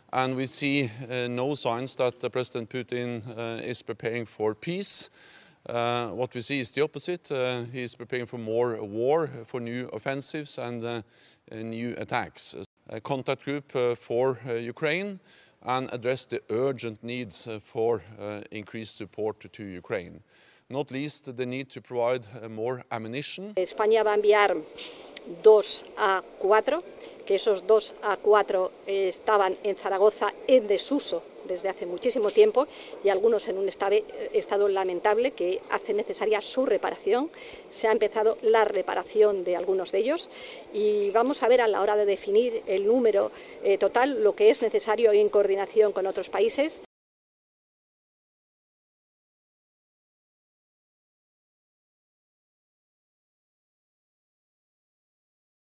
and we see no signs that President Putin is preparing for peace. What we see is the opposite. He is preparing for more war, for new offensives and new attacks. A contact group for Ukraine and address the urgent needs for increased support to Ukraine. Not least the need to provide more ammunition. España va a enviar 2 A4, que esos 2 A4 estaban en Zaragoza en desuso desde hace muchísimo tiempo y algunos en un estado lamentable que hace necesaria su reparación. Se ha empezado la reparación de algunos de ellos y vamos a ver a la hora de definir el número total lo que es necesario en coordinación con otros países.